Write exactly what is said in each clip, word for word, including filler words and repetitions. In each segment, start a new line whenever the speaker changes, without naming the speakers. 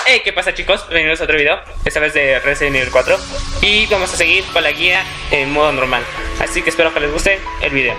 Hey, ¿qué pasa, chicos? Bienvenidos a otro video, esta vez de Resident Evil cuatro. Y vamos a seguir con la guía en modo normal. Así que espero que les guste el video.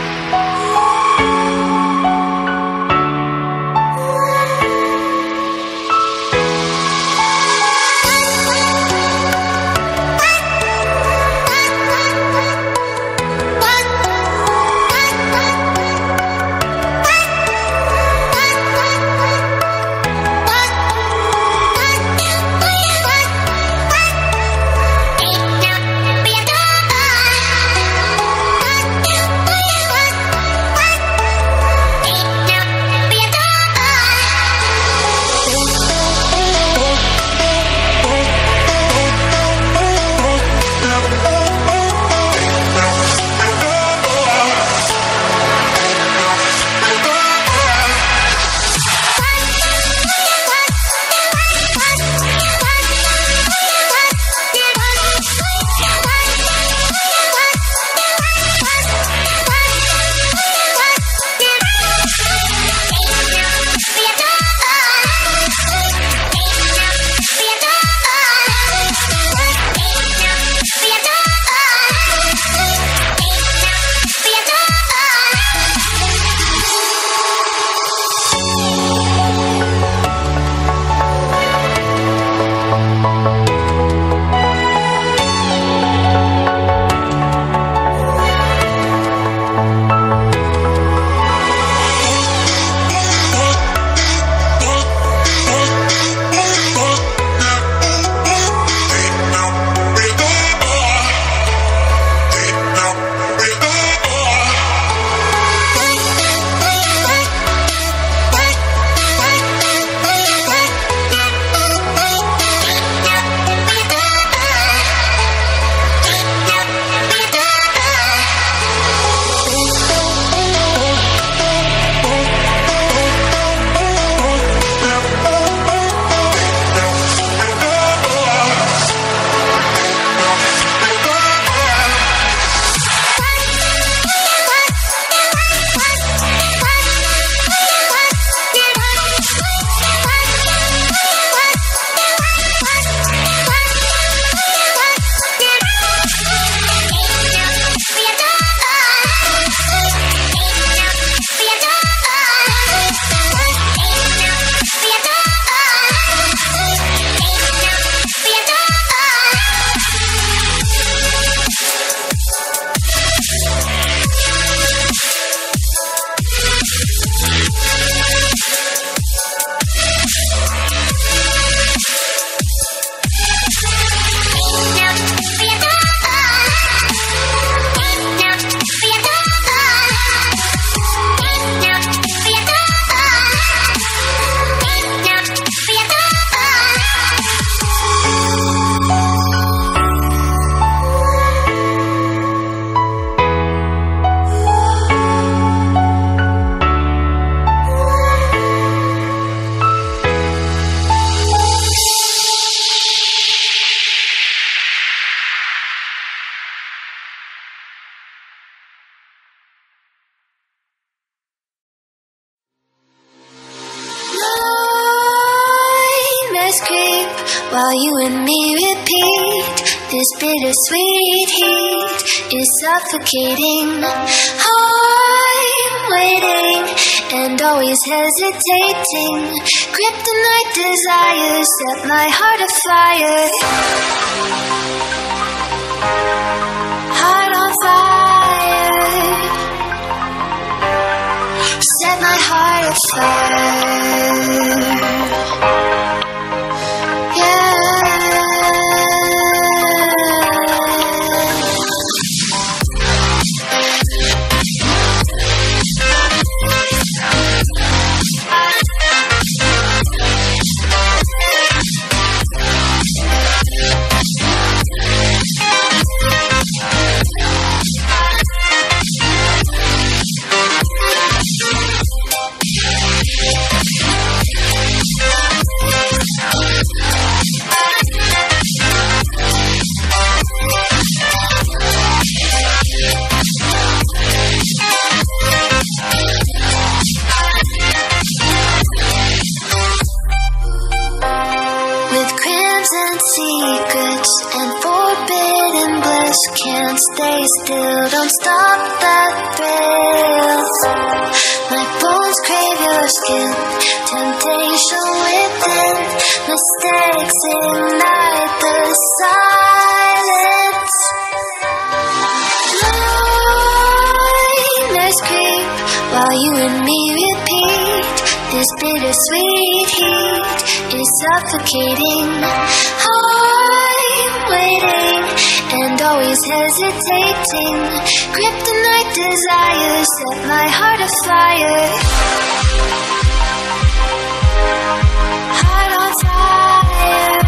Creep while you and me repeat. This bittersweet heat is suffocating. I'm waiting and always hesitating. Kryptonite desires set my heart afire. Heart on fire. Set my heart afire. secrets and forbidden bliss. Can't stay still, don't stop that thrill. My bones crave your skin, temptation within. Mistakes ignite the silence. Nightmares creep while you and me repeat. This bittersweet heat is suffocating. I'm waiting and always hesitating. Kryptonite desires set my heart afire. Heart on fire.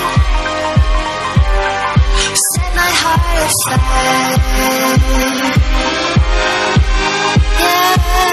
Set my heart afire. Yeah.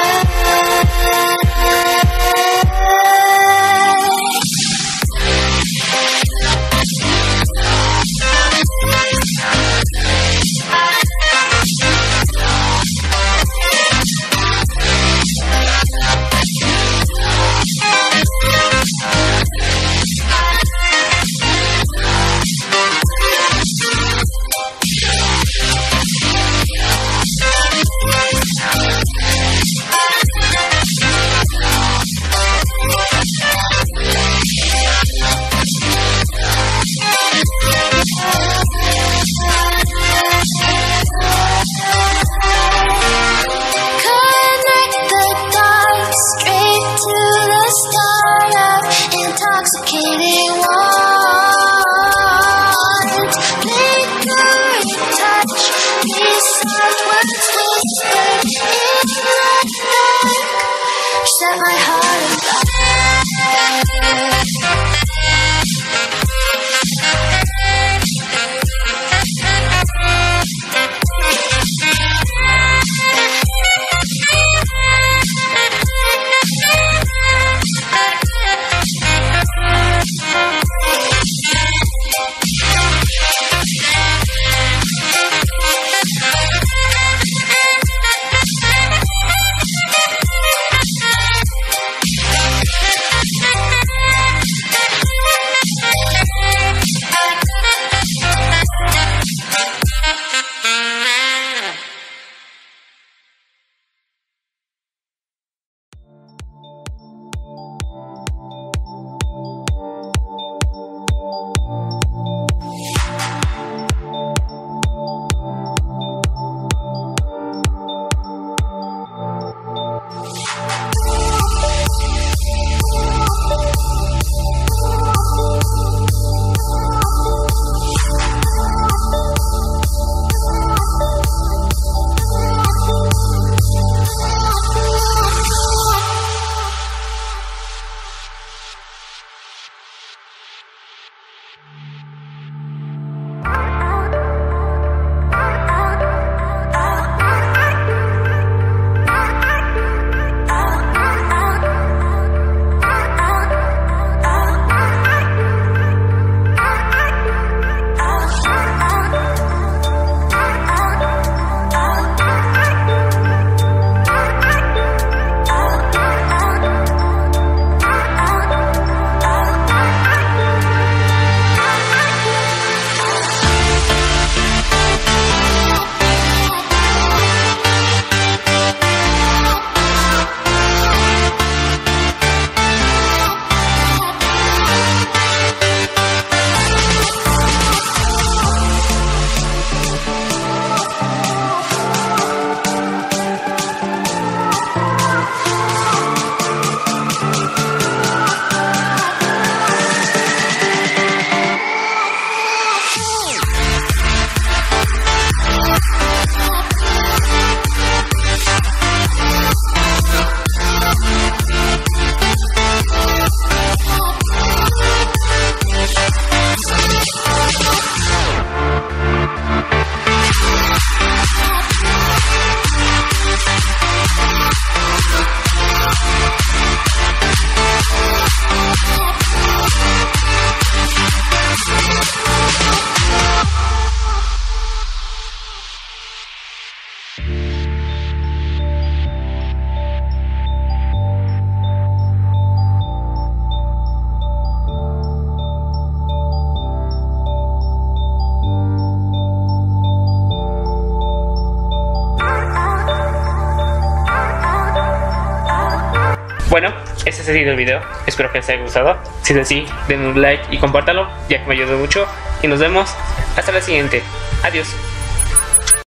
Set my heart on fire.
Bueno, este ha sido el video, espero que les haya gustado. Si es así, denme un like y compártanlo, ya que me ayuda mucho. Y nos vemos hasta la siguiente. Adiós.